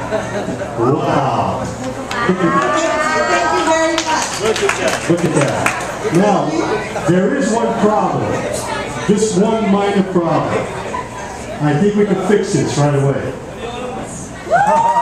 Wow. Thank you very much. Look at that. Now, there is one problem. Just one minor problem. I think we can fix this right away.